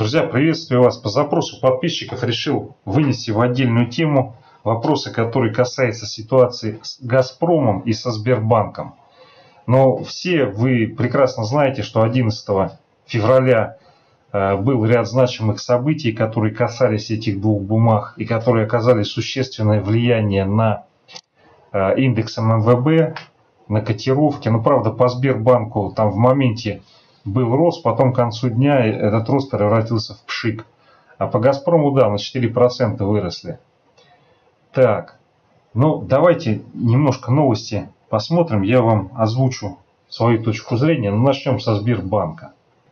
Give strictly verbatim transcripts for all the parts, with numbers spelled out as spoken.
Друзья, приветствую вас. По запросу подписчиков решил вынести в отдельную тему вопросы, которые касаются ситуации с Газпромом и со Сбербанком. Но все вы прекрасно знаете, что одиннадцатого февраля был ряд значимых событий, которые касались этих двух бумаг и которые оказали существенное влияние на индекс эм эм вэ бэ, на котировки. Но правда по Сбербанку там в моменте был рост, потом к концу дня этот рост превратился в пшик. А по Газпрому, да, на четыре процента выросли. Так, ну давайте немножко новости посмотрим. Я вам озвучу свою точку зрения. Но начнем со Сбербанка.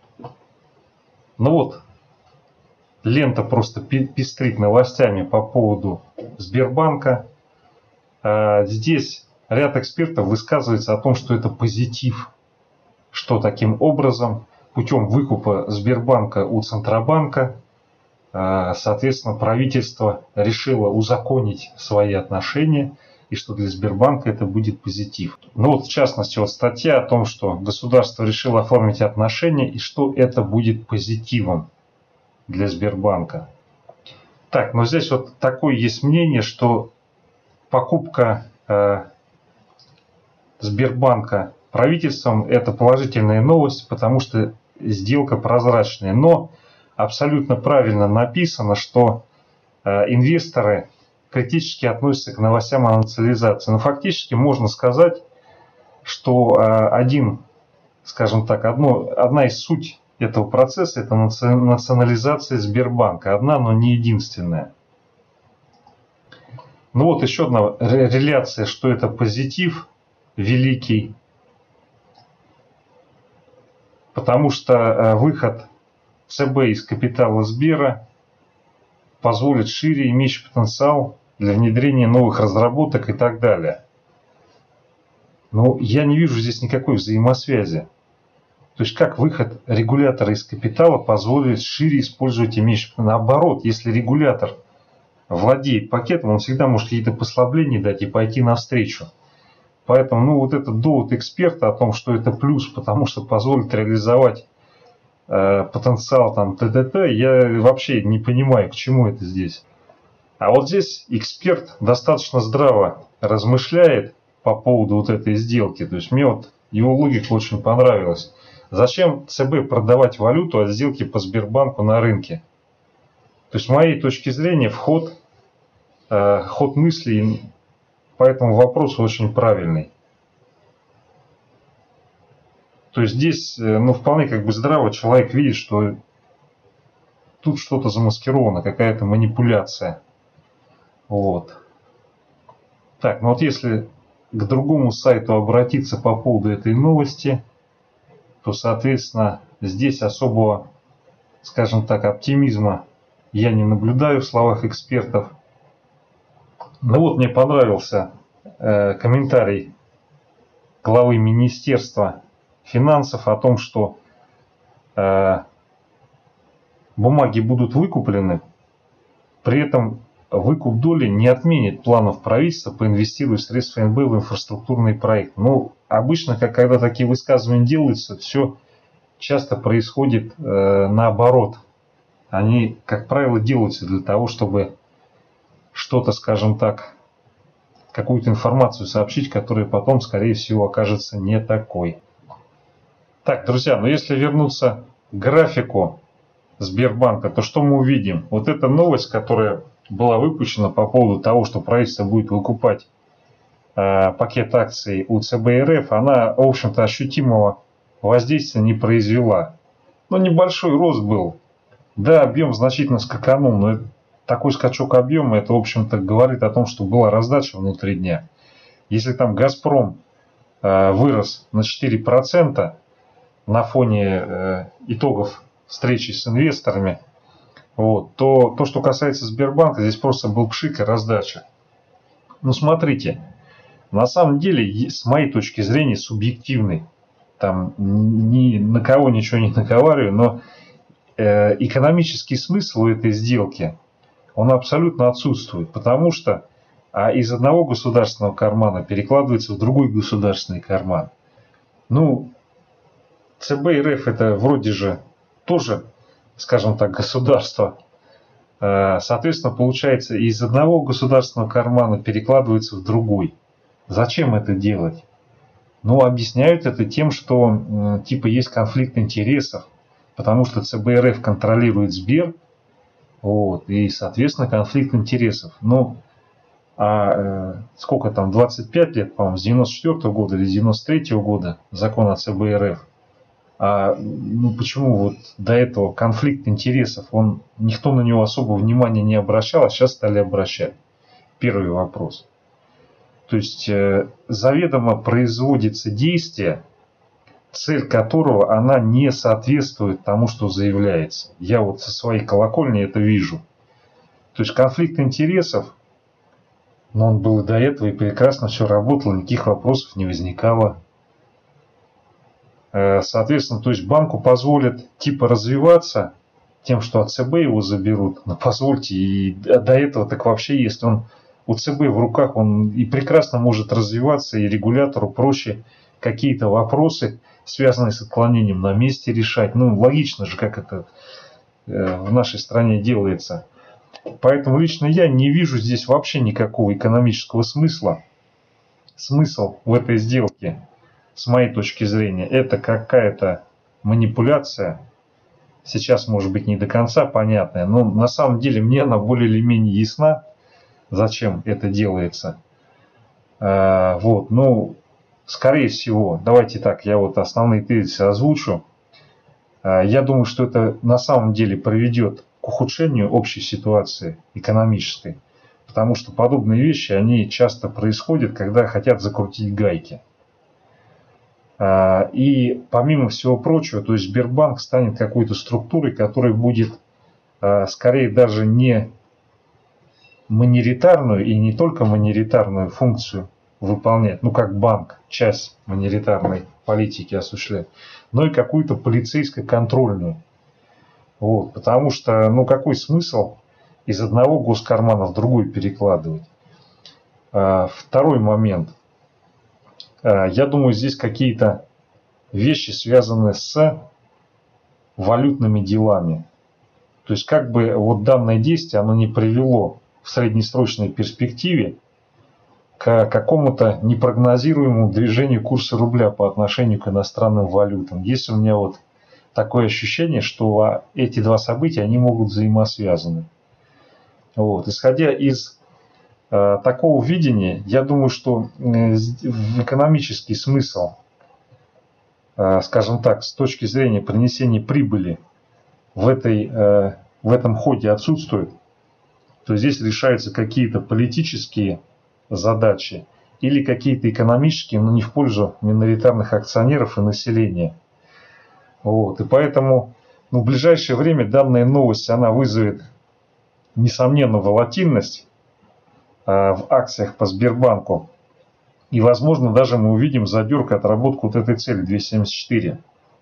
Ну вот, лента просто пестрит новостями по поводу Сбербанка. Здесь ряд экспертов высказывается о том, что это позитив. Что таким образом, путем выкупа Сбербанка у Центробанка, соответственно, правительство решило узаконить свои отношения, и что для Сбербанка это будет позитив. Ну вот в частности вот статья о том, что государство решило оформить отношения, и что это будет позитивом для Сбербанка. Так, но здесь вот такое есть мнение, что покупка э, Сбербанка правительством — это положительная новость, потому что сделка прозрачная. Но абсолютно правильно написано, что э, инвесторы критически относятся к новостям о национализации. Но фактически можно сказать, что э, один, скажем так, одно, одна из суть этого процесса — это национализация Сбербанка. Одна, но не единственная. Ну вот еще одна реляция, что это позитив великий. Потому что выход ЦБ из капитала Сбера позволит шире имеющий потенциал для внедрения новых разработок и так далее. Но я не вижу здесь никакой взаимосвязи. То есть как выход регулятора из капитала позволит шире использовать имеющий потенциал? Наоборот, если регулятор владеет пакетом, он всегда может какие-то послабления дать и пойти навстречу. Поэтому, ну, вот этот довод эксперта о том, что это плюс, потому что позволит реализовать э, потенциал там т.д.т., я вообще не понимаю, к чему это здесь. А вот здесь эксперт достаточно здраво размышляет по поводу вот этой сделки. То есть мне вот его логика очень понравилась. Зачем ЦБ продавать валюту от сделки по Сбербанку на рынке? То есть с моей точки зрения вход, э, ход мыслей по этому вопросу очень правильный. То есть здесь, ну, вполне как бы здраво человек видит, что тут что-то замаскировано, какая-то манипуляция. Вот. Так, ну вот если к другому сайту обратиться по поводу этой новости, то, соответственно, здесь особого, скажем так, оптимизма я не наблюдаю в словах экспертов. Ну вот мне понравился э, комментарий главы Министерства финансов о том, что э, бумаги будут выкуплены, при этом выкуп доли не отменит планов правительства по инвестированию средств эн бэ в инфраструктурный проект. Ну, обычно, как когда такие высказывания делаются, все часто происходит э, наоборот. Они, как правило, делаются для того, чтобы что-то, скажем так, какую-то информацию сообщить, которая потом, скорее всего, окажется не такой. Так, друзья, но если вернуться к графику Сбербанка, то что мы увидим? Вот эта новость, которая была выпущена по поводу того, что правительство будет выкупать э, пакет акций у цэ бэ эр эф, она, в общем-то, ощутимого воздействия не произвела. Ну, небольшой рост был. Да, объем значительно скаканул, но такой скачок объема, это, в общем-то, говорит о том, что была раздача внутри дня. Если там Газпром э, вырос на четыре процента на фоне э, итогов встречи с инвесторами, вот, то то, что касается Сбербанка, здесь просто был пшик и раздача. Ну, смотрите, на самом деле, с моей точки зрения, субъективный, там ни на кого ничего не наговариваю, но э, экономический смысл у этой сделки, он абсолютно отсутствует, потому что а из одного государственного кармана перекладывается в другой государственный карман. Ну, цэ бэ эр эф это вроде же тоже скажем так, государства. Соответственно, получается, из одного государственного кармана перекладывается в другой. Зачем это делать? Ну, объясняют это тем, что типа есть конфликт интересов, потому что ЦБ РФ контролирует Сбер, вот, и, соответственно, конфликт интересов. Ну, а э, сколько там, двадцать пять лет, по-моему, с девяносто четвёртого года или девяносто третьего года закон о ЦБ РФ. А ну, почему вот до этого конфликт интересов, он, никто на него особо внимания не обращал, а сейчас стали обращать? Первый вопрос. То есть э, заведомо производится действие, цель которого она не соответствует тому, что заявляется. Я вот со своей колокольни это вижу. То есть конфликт интересов, но он был и до этого, и прекрасно все работало, никаких вопросов не возникало. Соответственно, то есть банку позволят типа развиваться тем, что от ЦБ его заберут. Но позвольте, и до этого так вообще, если он у ЦБ в руках, он и прекрасно может развиваться, и регулятору проще какие-то вопросы, связанные с отклонением, на месте решать. Ну, логично же, как это в нашей стране делается. Поэтому лично я не вижу здесь вообще никакого экономического смысла. Смысл в этой сделке, с моей точки зрения, это какая-то манипуляция. Сейчас, может быть, не до конца понятная, но на самом деле мне она более или менее ясна, зачем это делается. А, вот, ну, скорее всего, давайте так, я вот основные тезисы озвучу. А, я думаю, что это на самом деле приведет к ухудшению общей ситуации экономической, потому что подобные вещи, они часто происходят, когда хотят закрутить гайки. И помимо всего прочего, то есть Сбербанк станет какой-то структурой, которая будет скорее даже не манеритарную и не только манеритарную функцию выполнять, ну как банк, часть манеритарной политики осуществляет, но и какую-то полицейско-контрольную. Вот, потому что, ну какой смысл из одного госкармана в другой перекладывать? Второй момент. Я думаю, здесь какие-то вещи связаны с валютными делами. То есть как бы вот данное действие, оно не привело в среднесрочной перспективе к какому-то непрогнозируемому движению курса рубля по отношению к иностранным валютам. Есть у меня вот такое ощущение, что эти два события, они могут взаимосвязаны. Вот. Исходя из э, такого видения, я думаю, что э, экономический смысл, э, скажем так, с точки зрения принесения прибыли в, этой, э, в этом ходе отсутствует. То есть здесь решаются какие-то политические задачи или какие-то экономические, но не в пользу миноритарных акционеров и населения. Вот. И поэтому ну, в ближайшее время данная новость, она вызовет, несомненно, волатильность э, в акциях по Сбербанку. И, возможно, даже мы увидим задерг, отработку вот этой цели двести семьдесят четыре.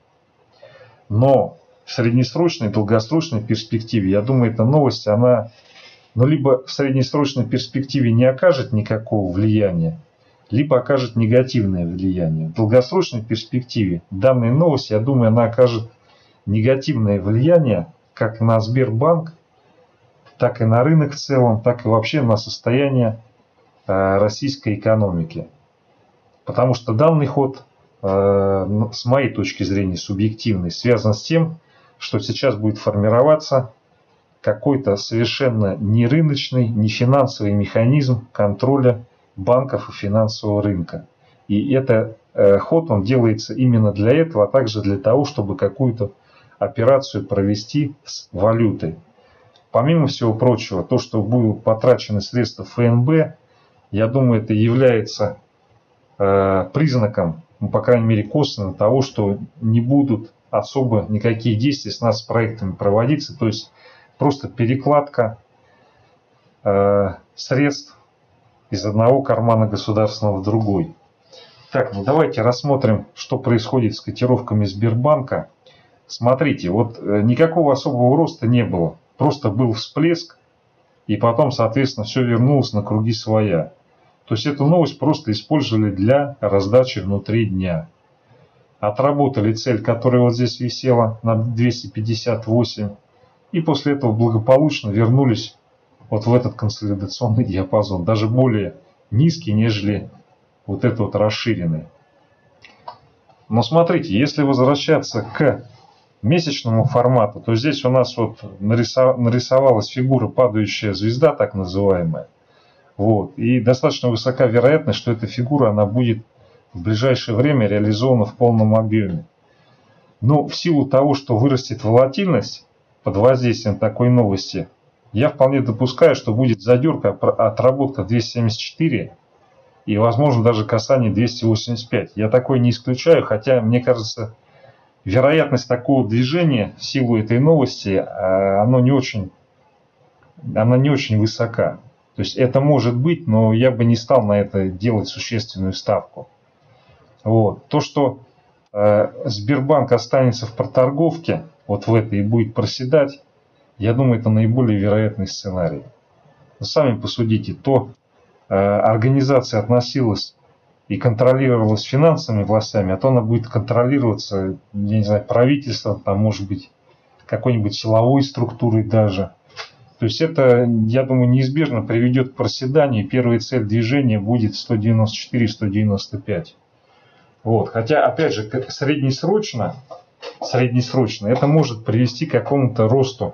Но в среднесрочной, долгосрочной перспективе, я думаю, эта новость, она ну, либо в среднесрочной перспективе не окажет никакого влияния, либо окажет негативное влияние. В долгосрочной перспективе данная новость, я думаю, она окажет негативное влияние как на Сбербанк, так и на рынок в целом, так и вообще на состояние э, российской экономики. Потому что данный ход, э, с моей точки зрения субъективный, связан с тем, что сейчас будет формироваться какой-то совершенно не рыночный, не финансовый механизм контроля банков и финансового рынка. И этот э, ход, он делается именно для этого, а также для того, чтобы какую-то операцию провести с валютой. Помимо всего прочего, то, что будут потрачены средства ФНБ, я думаю, это является э, признаком, ну, по крайней мере косвенным, того, что не будут особо никакие действия с нас проектами проводиться, то есть просто перекладка э, средств из одного кармана государственного в другой. Так, ну давайте рассмотрим, что происходит с котировками Сбербанка. Смотрите, вот никакого особого роста не было. Просто был всплеск, и потом, соответственно, все вернулось на круги своя. То есть эту новость просто использовали для раздачи внутри дня. отработали цель, которая вот здесь висела на двести пятьдесят восемь, и после этого благополучно вернулись вот в этот консолидационный диапазон, даже более низкий, нежели вот этот вот расширенный. Но смотрите, если возвращаться к месячному формату, то здесь у нас вот нарисовалась фигура падающая звезда, так называемая. Вот. И достаточно высока вероятность, что эта фигура она будет в ближайшее время реализована в полном объеме. Но в силу того, что вырастет волатильность под воздействием такой новости, я вполне допускаю, что будет задерка, отработка двести семьдесят четыре и, возможно, даже касание двести восемьдесят пять. Я такое не исключаю, хотя, мне кажется, вероятность такого движения в силу этой новости, она не очень, она не очень высока. То есть это может быть, но я бы не стал на это делать существенную ставку. Вот. То, что э, Сбербанк останется в проторговке, вот в этой и будет проседать, я думаю, это наиболее вероятный сценарий. Вы сами посудите, то э, организация относилась и контролировалась финансовыми властями, а то она будет контролироваться, я не знаю, правительством, там, может быть, какой-нибудь силовой структурой даже. То есть это, я думаю, неизбежно приведет к проседанию. Первая цель движения будет сто девяносто четыре - сто девяносто пять. Вот. Хотя, опять же, среднесрочно, среднесрочно это может привести к какому-то росту.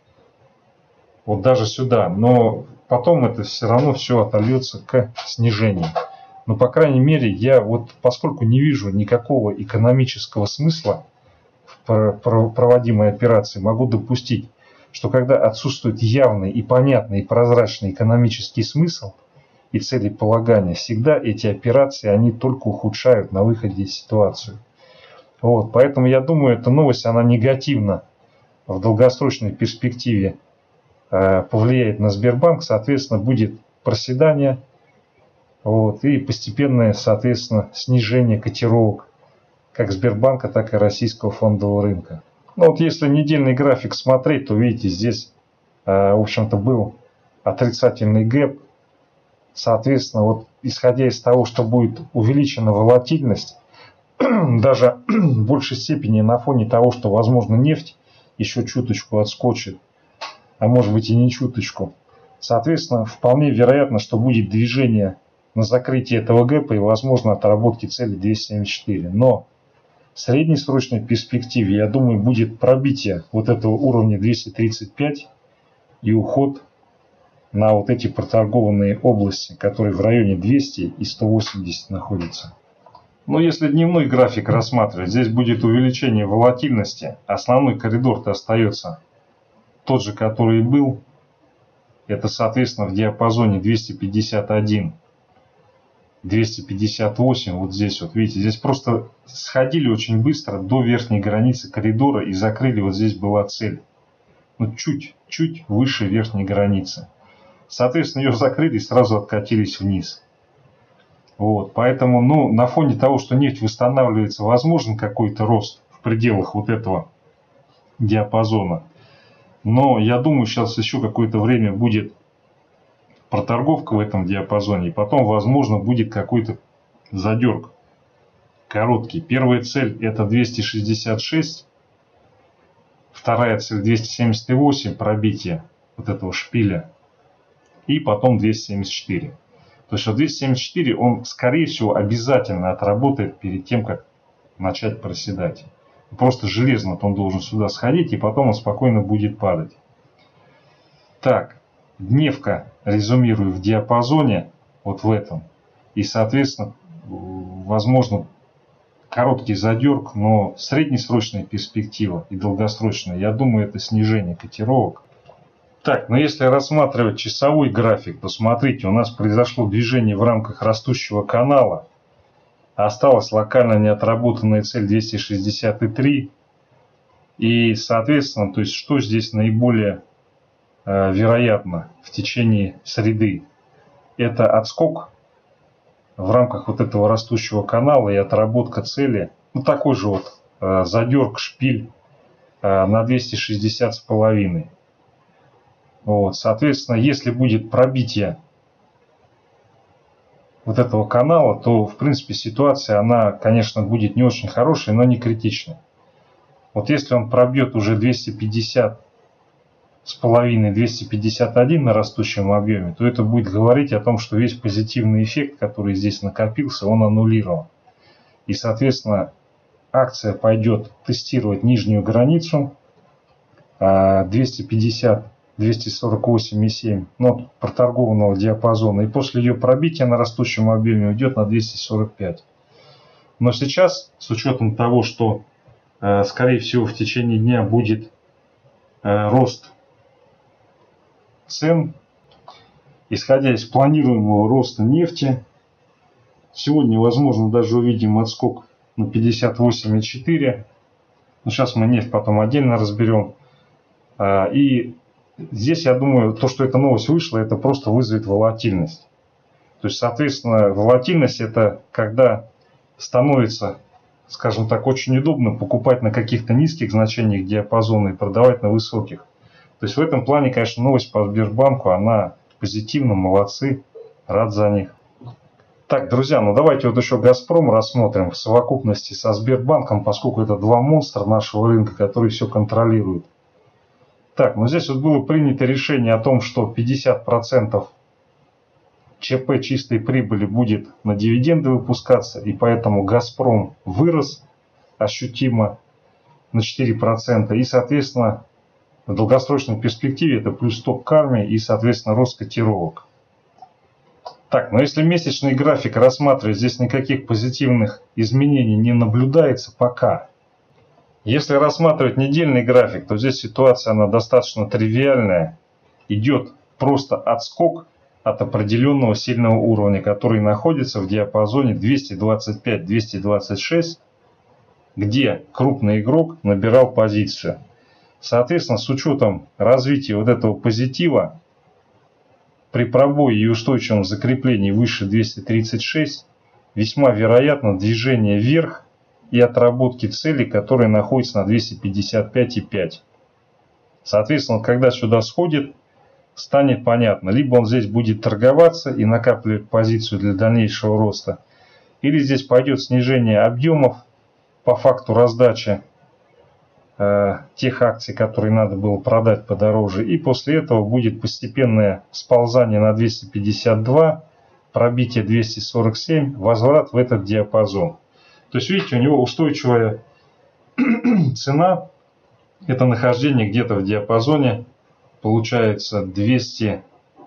Вот даже сюда. Но потом это все равно все отольется к снижению. Но, по крайней мере, я вот, поскольку не вижу никакого экономического смысла в проводимой операции, могу допустить, что когда отсутствует явный и понятный и прозрачный экономический смысл и целеполагание, всегда эти операции, они только ухудшают на выходе ситуацию. Вот, поэтому я думаю, эта новость, она негативно в долгосрочной перспективе э, повлияет на Сбербанк, соответственно, будет проседание, вот, и постепенное, соответственно, снижение котировок как Сбербанка, так и российского фондового рынка. Ну вот если недельный график смотреть, то видите, здесь, э, в общем-то, был отрицательный гэп. Соответственно, вот исходя из того, что будет увеличена волатильность, даже в большей степени на фоне того, что, возможно, нефть еще чуточку отскочит, а может быть и не чуточку. Соответственно, вполне вероятно, что будет движение на закрытие этого гэпа и, возможно, отработки цели двести семьдесят четыре. Но в среднесрочной перспективе, я думаю, будет пробитие вот этого уровня двести тридцать пять и уход на вот эти проторгованные области, которые в районе двухсот и ста восьмидесяти находятся. Но если дневной график рассматривать, здесь будет увеличение волатильности. Основной коридор-то остается тот же, который и был. Это, соответственно, в диапазоне двести пятьдесят один - двести пятьдесят восемь. Вот здесь вот, видите, здесь просто сходили очень быстро до верхней границы коридора и закрыли. Вот здесь была цель. Ну, чуть-чуть выше верхней границы. Соответственно, ее закрыли и сразу откатились вниз. Вот, поэтому, ну, на фоне того, что нефть восстанавливается, возможен какой-то рост в пределах вот этого диапазона. Но я думаю, сейчас еще какое-то время будет проторговка в этом диапазоне, и потом, возможно, будет какой-то задерг короткий. Первая цель это двести шестьдесят шесть, вторая цель двести семьдесят восемь, пробитие вот этого шпиля, и потом двести семьдесят четыре. То есть двести семьдесят четыре он, скорее всего, обязательно отработает перед тем, как начать проседать. Просто железно он должен сюда сходить, и потом он спокойно будет падать. Так, дневка, резюмирую, в диапазоне, вот в этом. И, соответственно, возможно, короткий задерг, но среднесрочная перспектива и долгосрочная, я думаю, это снижение котировок. Так, но если рассматривать часовой график, то смотрите, у нас произошло движение в рамках растущего канала. Осталась локально неотработанная цель двести шестьдесят три. И, соответственно, то есть, что здесь наиболее э, вероятно в течение среды? Это отскок в рамках вот этого растущего канала и отработка цели. Ну, такой же вот э, задерг, шпиль э, на двести шестьдесят с половиной. Вот, соответственно, если будет пробитие вот этого канала, то в принципе ситуация, она, конечно, будет не очень хорошей, но не критичной. Вот если он пробьет уже двести пятьдесят с половиной, двести пятьдесят один на растущем объеме, то это будет говорить о том, что весь позитивный эффект, который здесь накопился, он аннулирован. И, соответственно, акция пойдет тестировать нижнюю границу двести пятьдесят — двести сорок восемь и семь, ну, проторгованного диапазона. И после ее пробития на растущем объеме уйдет на двести сорок пять. Но сейчас, с учетом того, что, скорее всего, в течение дня будет рост цен, исходя из планируемого роста нефти, сегодня, возможно, даже увидим отскок на пятьдесят восемь и четыре. Но сейчас мы нефть потом отдельно разберем. И здесь, я думаю, то, что эта новость вышла, это просто вызовет волатильность. То есть, соответственно, волатильность — это когда становится, скажем так, очень удобно покупать на каких-то низких значениях диапазона и продавать на высоких. То есть в этом плане, конечно, новость по Сбербанку, она позитивна, молодцы, рад за них. Так, друзья, ну давайте вот еще Газпром рассмотрим в совокупности со Сбербанком, поскольку это два монстра нашего рынка, которые все контролируют. Так, ну здесь вот было принято решение о том, что пятьдесят процентов ЧП чистой прибыли будет на дивиденды выпускаться, и поэтому Газпром вырос ощутимо на четыре процента, и, соответственно, в долгосрочной перспективе это плюс сто к карме и, соответственно, рост котировок. Так, но если месячный график рассматривать, здесь никаких позитивных изменений не наблюдается пока. Если рассматривать недельный график, то здесь ситуация, она достаточно тривиальная. Идет просто отскок от определенного сильного уровня, который находится в диапазоне двести двадцать пять — двести двадцать шесть, где крупный игрок набирал позицию. Соответственно, с учетом развития вот этого позитива, при пробое и устойчивом закреплении выше двухсот тридцати шести, весьма вероятно движение вверх и отработки цели, которая находится на двести пятьдесят пять и пять. Соответственно, когда сюда сходит, станет понятно, либо он здесь будет торговаться и накапливать позицию для дальнейшего роста, или здесь пойдет снижение объемов по факту раздачи тех акций, которые надо было продать подороже, и после этого будет постепенное сползание на двести пятьдесят два, пробитие двести сорок семь, возврат в этот диапазон. То есть, видите, у него устойчивая цена, это нахождение где-то в диапазоне, получается двести,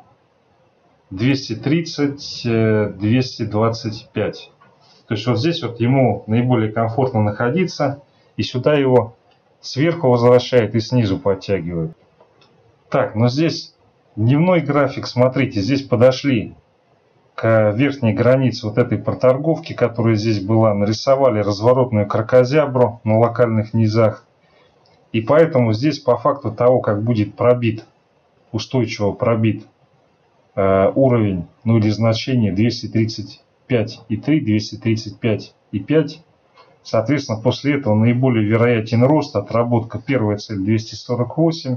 двести тридцать — двести двадцать пять. То есть вот здесь вот ему наиболее комфортно находиться, и сюда его сверху возвращает и снизу подтягивает. Так, но здесь дневной график, смотрите, здесь подошли к верхней границе вот этой проторговки, которая здесь была, нарисовали разворотную кракозябру на локальных низах. И поэтому здесь по факту того, как будет пробит, устойчиво пробит э, уровень, ну или значение двести тридцать пять и три, двести тридцать пять и пять, соответственно, после этого наиболее вероятен рост, отработка. Первая цель двести сорок восемь,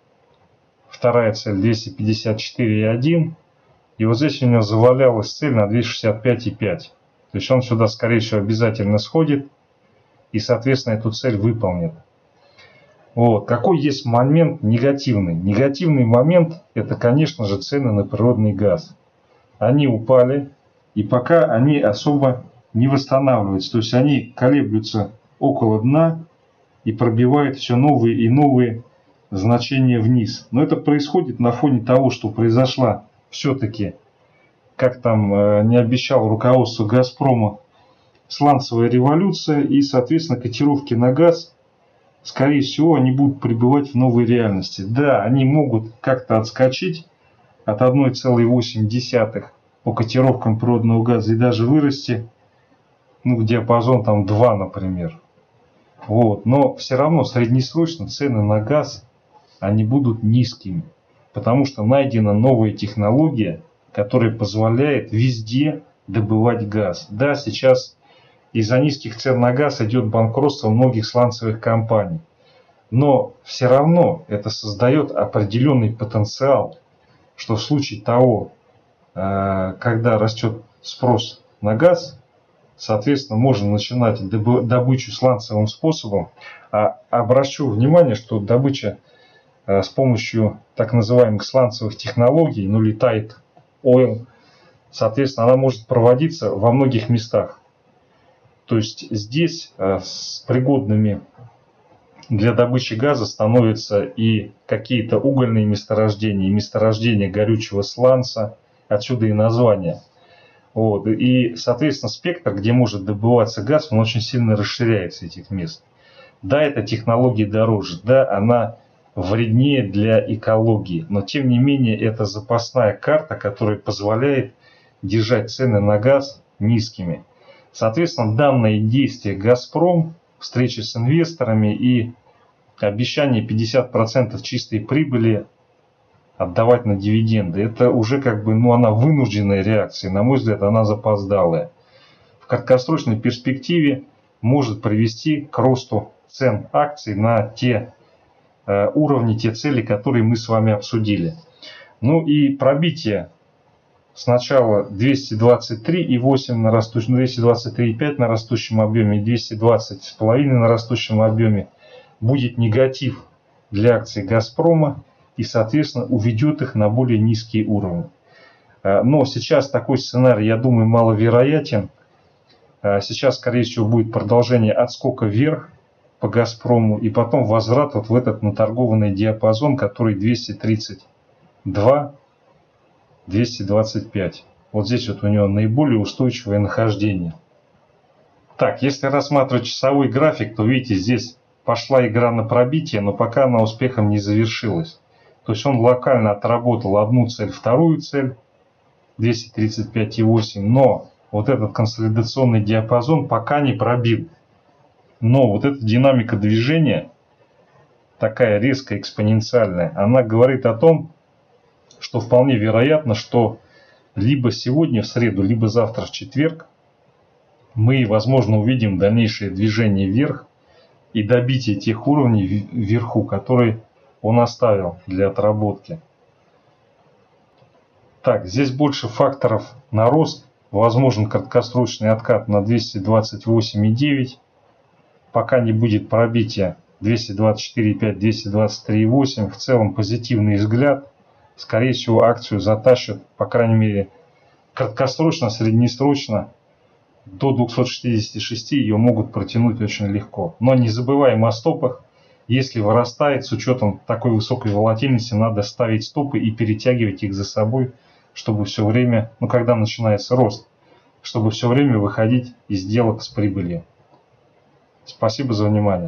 вторая цель двести пятьдесят четыре и один, и вот здесь у него завалялась цель на двести шестьдесят пять и пять. То есть он сюда, скорее всего, обязательно сходит и, соответственно, эту цель выполнит. Вот. Какой есть момент негативный? Негативный момент – это, конечно же, цены на природный газ. Они упали, и пока они особо не восстанавливаются. То есть они колеблются около дна и пробивают все новые и новые значения вниз. Но это происходит на фоне того, что произошла все-таки, как там э, не обещал руководство Газпрома, сланцевая революция, и, соответственно, котировки на газ, скорее всего, они будут пребывать в новой реальности. Да, они могут как-то отскочить от одна целая восемь десятых по котировкам природного газа и даже вырасти, ну, в диапазон там два, например. Вот. Но все равно среднесрочно цены на газ, они будут низкими, потому что найдена новая технология, которая позволяет везде добывать газ. Да, сейчас из-за низких цен на газ идет банкротство многих сланцевых компаний. Но все равно это создает определенный потенциал, что в случае того, когда растет спрос на газ, соответственно, можно начинать добычу сланцевым способом. А обращу внимание, что добыча с помощью так называемых сланцевых технологий, ну или tight oil, соответственно, она может проводиться во многих местах. То есть здесь с пригодными для добычи газа становятся и какие-то угольные месторождения, и месторождения горючего сланца, отсюда и название. Вот. И, соответственно, спектр, где может добываться газ, он очень сильно расширяется, этих мест. Да, эта технология дороже, да, она вреднее для экологии, но тем не менее это запасная карта, которая позволяет держать цены на газ низкими. Соответственно, данное действие «Газпром», встречи с инвесторами и обещание пятьдесят процентов чистой прибыли отдавать на дивиденды, это уже как бы, ну, она вынужденная реакция, на мой взгляд, она запоздалая. В краткосрочной перспективе может привести к росту цен акций на те э, уровни, те цели, которые мы с вами обсудили. Ну и пробитие сначала двести двадцать три и восемь на растущем, двести двадцать три и пять на растущем объеме, двести двадцать с половиной на растущем объеме будет негатив для акций «Газпрома» и, соответственно, уведет их на более низкие уровни. Но сейчас такой сценарий, я думаю, маловероятен. Сейчас, скорее всего, будет продолжение отскока вверх по «Газпрому» и потом возврат вот в этот наторгованный диапазон, который двести тридцать два — двести двадцать пять. Вот здесь вот у него наиболее устойчивое нахождение. Так, если рассматривать часовой график, то видите, здесь пошла игра на пробитие, но пока она успехом не завершилась. То есть он локально отработал одну цель, вторую цель, двести тридцать пять и восемь, но вот этот консолидационный диапазон пока не пробил. Но вот эта динамика движения, такая резкая, экспоненциальная, она говорит о том, что вполне вероятно, что либо сегодня в среду, либо завтра в четверг мы, возможно, увидим дальнейшее движение вверх и добитие тех уровней вверху, которые он оставил для отработки. Так, здесь больше факторов на рост. Возможен краткосрочный откат на двести двадцать восемь и девять. Пока не будет пробития двести двадцать четыре и пять, двести двадцать три и восемь. В целом позитивный взгляд. Скорее всего, акцию затащат, по крайней мере, краткосрочно, среднесрочно. До двухсот шестидесяти шести ее могут протянуть очень легко. Но не забываем о стопах. Если вырастает, с учетом такой высокой волатильности, надо ставить стопы и перетягивать их за собой, чтобы все время, ну когда начинается рост, чтобы все время выходить из сделок с прибылью. Спасибо за внимание.